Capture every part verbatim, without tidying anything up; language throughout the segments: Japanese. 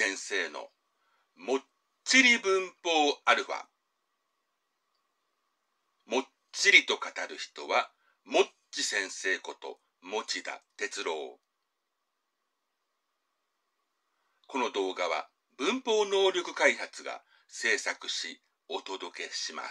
先生のもっちり文法アルファ。もっちりと語る人はもっち先生こと持田哲郎。この動画は文法能力開発が制作しお届けします。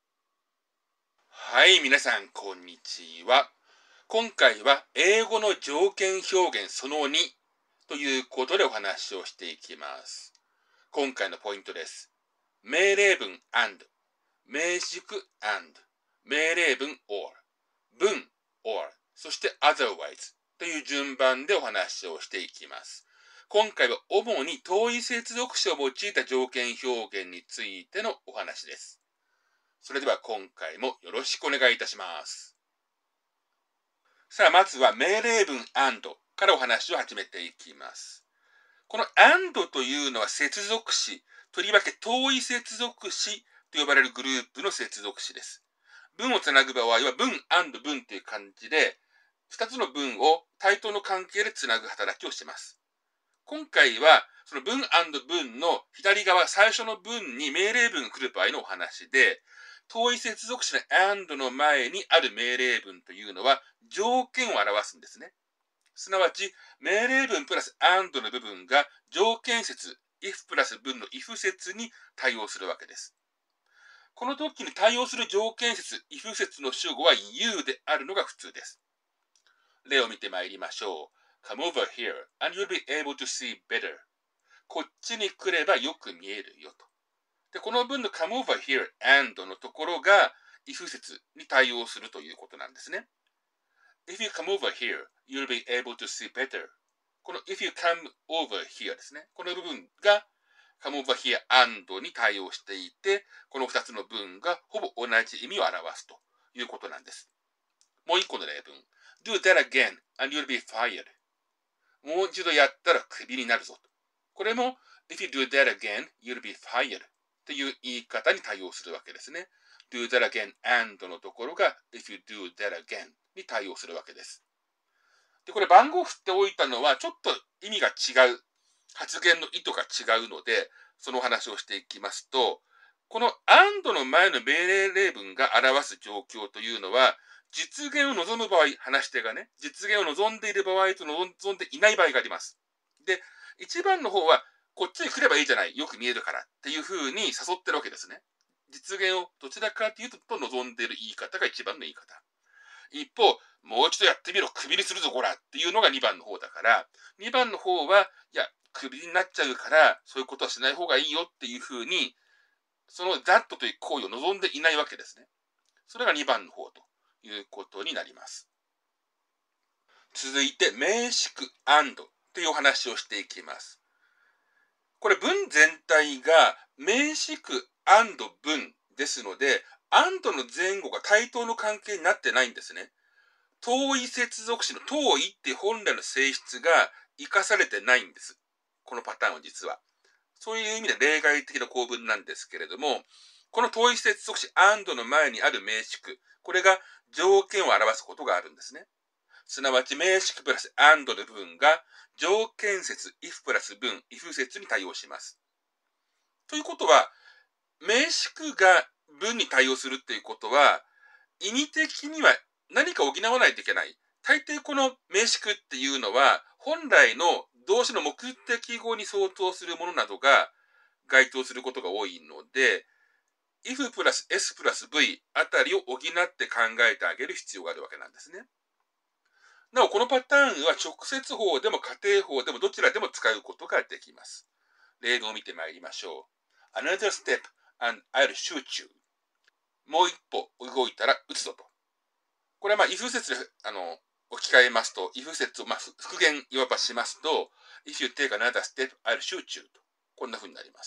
はい、皆さんこんにちは。今回は英語の条件表現そのにということでお話をしていきます。今回のポイントです。命令文 and、名詞句 and、命令文 or、文 or、そして otherwise という順番でお話をしていきます。今回は主に同意接続詞を用いた条件表現についてのお話です。それでは今回もよろしくお願いいたします。さあ、まずは命令文 and からお話を始めていきます。この and というのは接続詞、とりわけ同意接続詞と呼ばれるグループの接続詞です。文をつなぐ場合は文 and 文という感じで、二つの文を対等の関係でつなぐ働きをします。今回はその文 and 文の左側、最初の文に命令文が来る場合のお話で、同意接続詞の and の前にある命令文というのは条件を表すんですね。すなわち、命令文プラス and の部分が条件節、if プラス文の if 節に対応するわけです。この時に対応する条件節、if 節の主語は you であるのが普通です。例を見てまいりましょう。Come over here and you'll be able to see better. こっちに来ればよく見えるよと。で、この文の come over here and のところが if 節に対応するということなんですね。If you come over here, you'll be able to see better. この if you come over here ですね。この部分が come over here and に対応していて、この二つの文がほぼ同じ意味を表すということなんです。もう一個の例文。Do that again and you'll be fired. もう一度やったらクビになるぞと。これも if you do that again, you'll be fired. という言い方に対応するわけですね。do that again and のところが if you do that again に対応するわけです。で、これ番号を振っておいたのはちょっと意味が違う、発言の意図が違うので、そのお話をしていきますと、この and の前の命令文が表す状況というのは、実現を望む場合、話し手がね、実現を望んでいる場合と望んでいない場合があります。で、一番の方は、こっちに来ればいいじゃない、よく見えるからっていう風に誘ってるわけですね。実現をどちらかというと望んでいる言い方が一番の言い方。一方、もう一度やってみろ、クビにするぞ、こらっていうのがにばんの方だから、にばんの方は、いや、クビになっちゃうから、そういうことはしない方がいいよっていう風に、その that という行為を望んでいないわけですね。それがにばんの方ということになります。続いて、名詞句 and というお話をしていきます。これ文全体が名詞句 and 文ですので、and の前後が対等の関係になってないんですね。同意接続詞の同意っていう本来の性質が生かされてないんです。このパターンは実は。そういう意味で例外的な構文なんですけれども、この同意接続詞 and の前にある名詞句、これが条件を表すことがあるんですね。すなわち名詞句プラス and の部分が条件節 if プラス文 if 節に対応します。ということは、名詞句が文に対応するっていうことは、意味的には何か補わないといけない。大抵この名詞句っていうのは、本来の動詞の目的語に相当するものなどが該当することが多いので、if プラス s プラス v あたりを補って考えてあげる必要があるわけなんですね。なお、このパターンは直接法でも家庭法でもどちらでも使うことができます。例文を見てまいりましょう。Another step and I'll shoot you. もう一歩動いたら撃つぞと。これはまあ if 節であの置き換えますと、if 節をまあ復元いわばしますと、if you take another step, I'll shoot you と。こんな風になります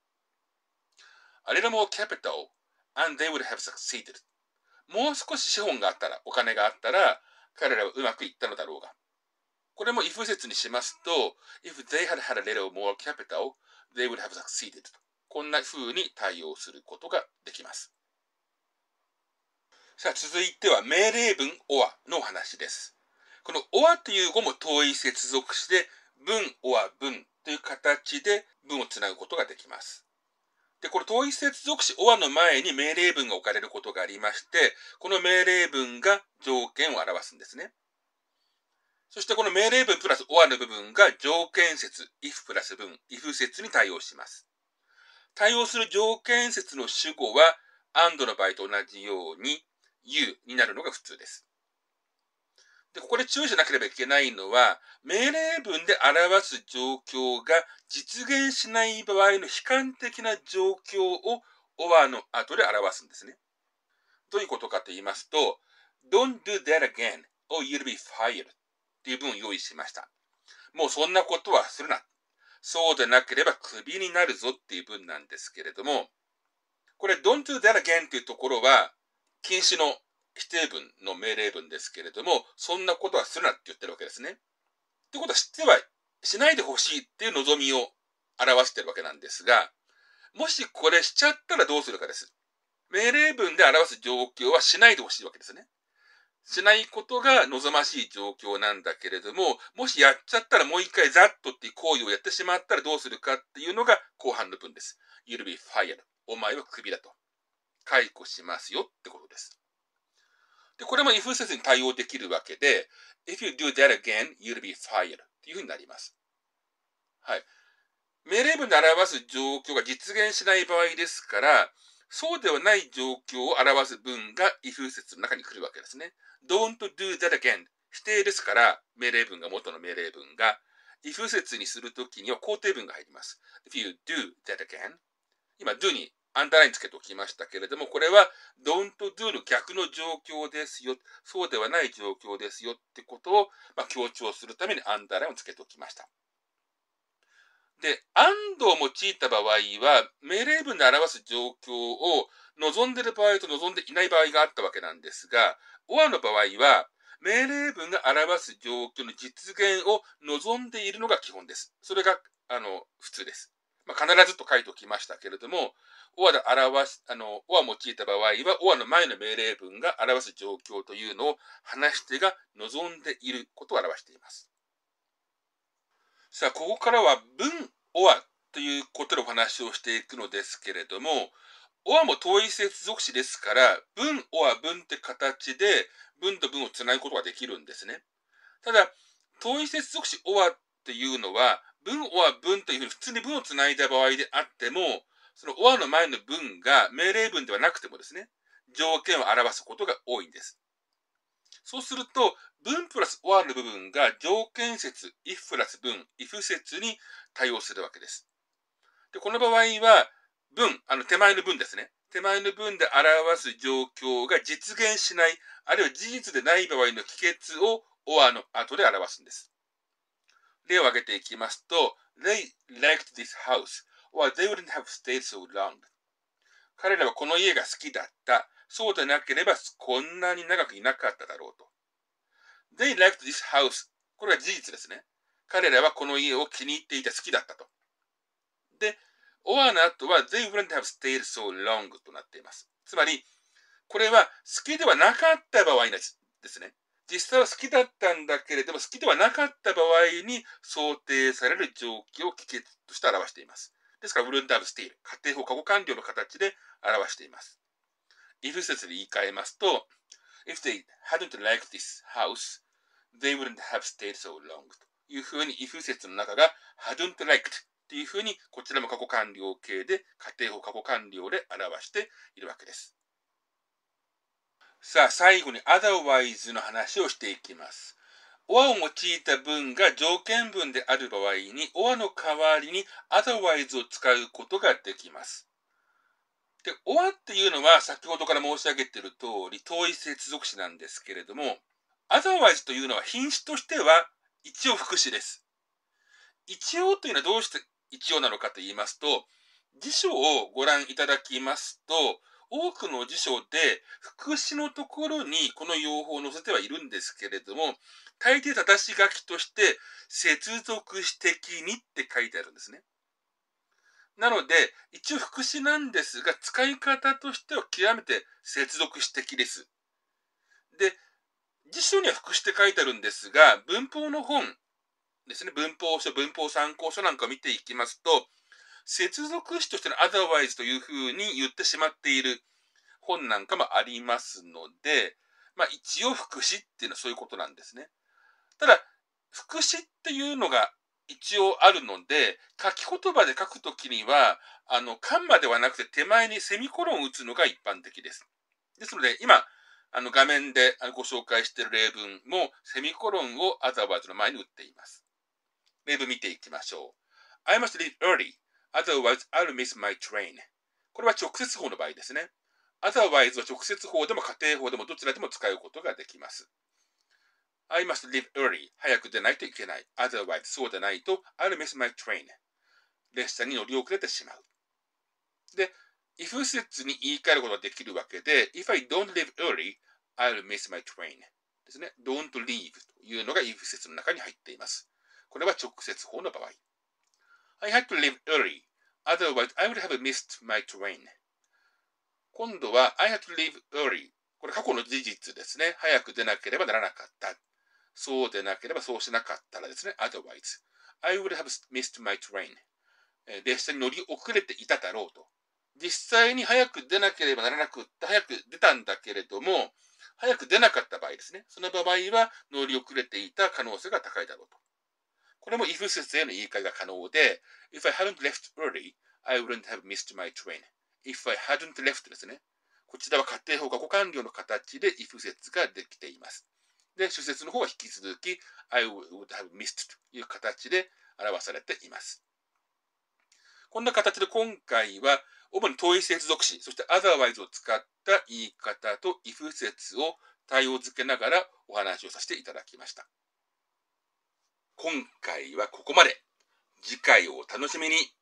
。A little more capital and they would have succeeded. もう少し資本があったら、お金があったら、彼らはうまくいったのだろうが。これも if 節にしますと、if they had had a little more capital, they would have succeeded. こんな風に対応することができます。さあ、続いては命令文 or のお話です。この or という語も同意接続詞で、文 or 文とという形で文をつなぐことができます。で、この同一接続詞 or の前に命令文が置かれることがありまして、この命令文が条件を表すんですね。そしてこの命令文プラス or の部分が条件節 if プラス文 if 節に対応します。対応する条件節の主語は and の場合と同じように you になるのが普通です。で、ここで注意しなければいけないのは、命令文で表す状況が実現しない場合の悲観的な状況を or の後で表すんですね。どういうことかと言いますと、don't do that again or you'll be fired っていう文を用意しました。もうそんなことはするな。そうでなければクビになるぞっていう文なんですけれども、これ don't do that again っていうところは禁止の否定文の命令文ですけれども、そんなことはするなって言ってるわけですね。ということはしてはしないでほしいっていう望みを表してるわけなんですが、もしこれしちゃったらどうするかです。命令文で表す状況はしないでほしいわけですね。しないことが望ましい状況なんだけれども、もしやっちゃったらもう一回ざっとっていう行為をやってしまったらどうするかっていうのが後半の文です。You'll be fired. お前はクビだと。解雇しますよってことです。で、これも if 節に対応できるわけで、if you do that again, you'll be fired っていうふうになります。はい。命令文で表す状況が実現しない場合ですから、そうではない状況を表す文が if 節の中に来るわけですね。don't do that again 否定ですから、命令文が元の命令文が if 節にするときには肯定文が入ります。if you do that again 今 do にアンダーラインつけておきましたけれども、これは don't do の逆の状況ですよ。そうではない状況ですよってことを、まあ、強調するためにアンダーラインをつけておきました。で、and を用いた場合は、命令文で表す状況を望んでいる場合と望んでいない場合があったわけなんですが、or の場合は、命令文が表す状況の実現を望んでいるのが基本です。それが、あの、普通です。まあ、必ずと書いておきましたけれども、or で表す、あの、or 用いた場合は、or の前の命令文が表す状況というのを話し手が望んでいることを表しています。さあ、ここからは文 or ということでお話をしていくのですけれども、or も同一接続詞ですから、文 or 文って形で文と文をつなぐことができるんですね。ただ、同一接続詞 or っていうのは、文 or 文というふうに普通に文をつないだ場合であっても、その or の前の文が命令文ではなくてもですね、条件を表すことが多いんです。そうすると、文プラス or の部分が条件節 if プラス文 if 節に対応するわけです。で、この場合は、文、あの手前の文ですね。手前の文で表す状況が実現しない、あるいは事実でない場合の帰結を or の後で表すんです。例を挙げていきますと、They liked this house, or they wouldn't have stayed so long. 彼らはこの家が好きだった。そうでなければこんなに長くいなかっただろうと。They liked this house. これは事実ですね。彼らはこの家を気に入っていて好きだったと。で、or の後は They wouldn't have stayed so long となっています。つまり、これは好きではなかった場合ですね。実際は好きだったんだけれども、好きではなかった場合に想定される状況を帰結として表しています。ですから、wouldn't have stayed。仮定法過去完了の形で表しています。if 節で言い換えますと、if they hadn't liked this house, they wouldn't have stayed so long というふうに if 節の中が hadn't liked というふうにこちらも過去完了形で仮定法過去完了で表しているわけです。さあ最後に otherwise の話をしていきます。or を用いた文が条件文である場合に or の代わりに otherwise を使うことができます。で、or っていうのは先ほどから申し上げている通り、同一接続詞なんですけれども、otherwise というのは品詞としては一応副詞です。一応というのはどうして一応なのかと言いますと、辞書をご覧いただきますと、多くの辞書で副詞のところにこの用法を載せてはいるんですけれども、大抵正し書きとして接続詞的にって書いてあるんですね。なので、一応副詞なんですが、使い方としては極めて接続詞的です。で、辞書には副詞って書いてあるんですが、文法の本ですね、文法書、文法参考書なんかを見ていきますと、接続詞としての otherwise というふうに言ってしまっている本なんかもありますので、まあ一応副詞っていうのはそういうことなんですね。ただ、副詞っていうのが一応あるので、書き言葉で書くときには、あの、カンマではなくて手前にセミコロンを打つのが一般的です。ですので、今、あの画面でご紹介している例文も、セミコロンを otherwise の前に打っています。例文見ていきましょう。I must leave early, otherwise I'll miss my train. これは直接法の場合ですね。otherwise は直接法でも家庭法でもどちらでも使うことができます。I must leave early. 早く出ないといけない。otherwise そうでないと I'll miss my train. 列車に乗り遅れてしまう。で、if 説に言い換えることができるわけで、if I don't leave early, I'll miss my train. ですね。don't leave というのが if 説の中に入っています。これは直接法の場合。I had to leave early. Otherwise, I would have missed my train. 今度は I had to leave early. これ過去の事実ですね。早く出なければならなかった。そうでなければそうしなかったらですね。Otherwise, I would have missed my train. 列車に乗り遅れていただろうと。実際に早く出なければならなくって、早く出たんだけれども、早く出なかった場合ですね。その場合は乗り遅れていた可能性が高いだろうと。これも if 説への言い換えが可能で、if I hadn't left early, I wouldn't have missed my train. if I hadn't left ですね。こちらは家庭法過去完了の形で if 説ができています。で、主説の方は引き続き I would have missed という形で表されています。こんな形で今回は主に同意接続詞、そして otherwise を使った言い方と if 説を対応付けながらお話をさせていただきました。今回はここまで。次回をお楽しみに。